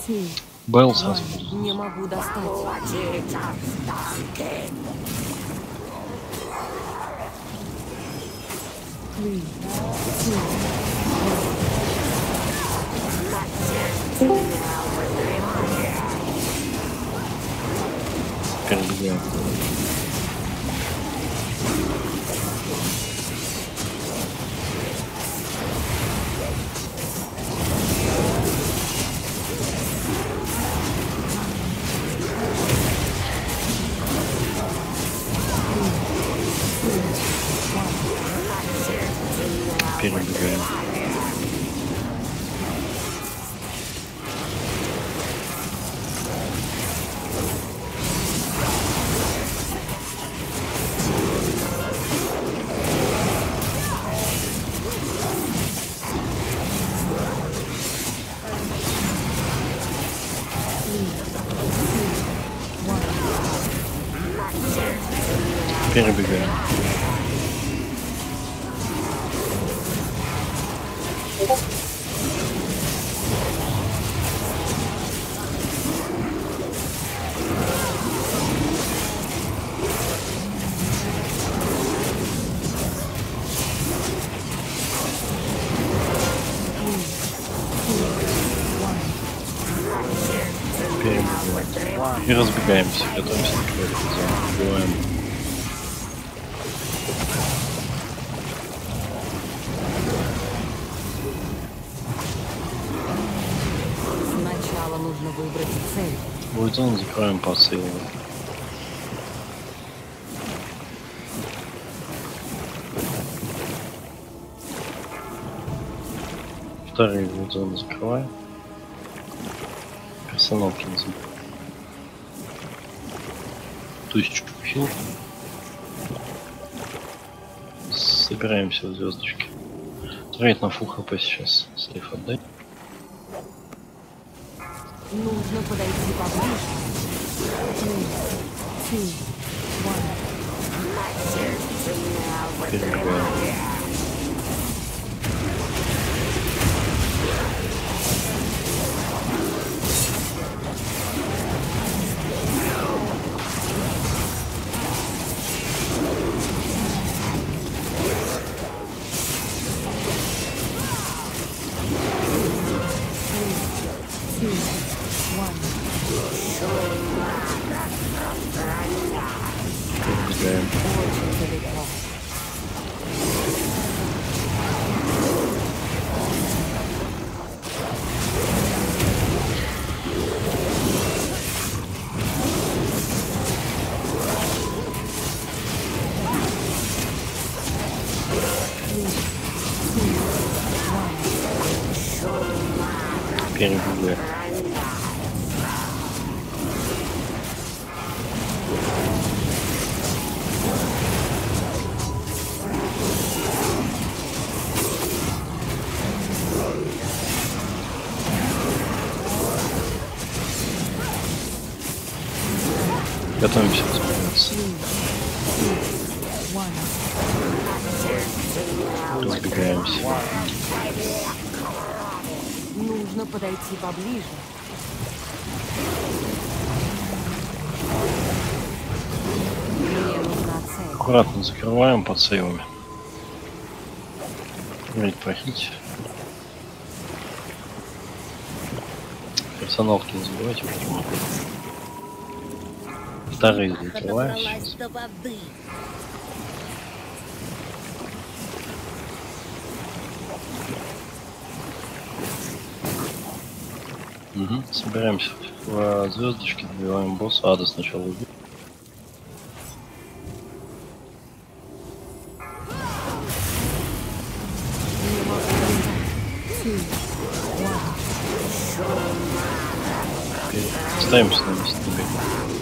Белл сразу. Не могу достать. Перебегаем. Перебегаем. Перебегаем. Перебегаем. И разбегаемся. Готовимся к зону. Убиваем. Сначала нужно выбрать цель. Будет зону, закроем по силу. Вторые будет зону закрываем. Персонал кинзим. 1000 хил. Собираемся в звездочке. Трейд на фул хп сейчас. Сейф отдай. Нужно подойти поближе. 3, 2, 1. Перебегаем. Перебегаем. Очень далеко. Перебегаем. Готовимся разбегаться. Разбегаемся. Нужно подойти поближе. Мне нужна цель. Аккуратно закрываем под сейвами. Говорить прохить. Персоналки не забывайте. Вторые закрываем сейчас. Угу. Собираемся в звездочке, добиваем босса. Ада сначала убить. Ставимся на месте.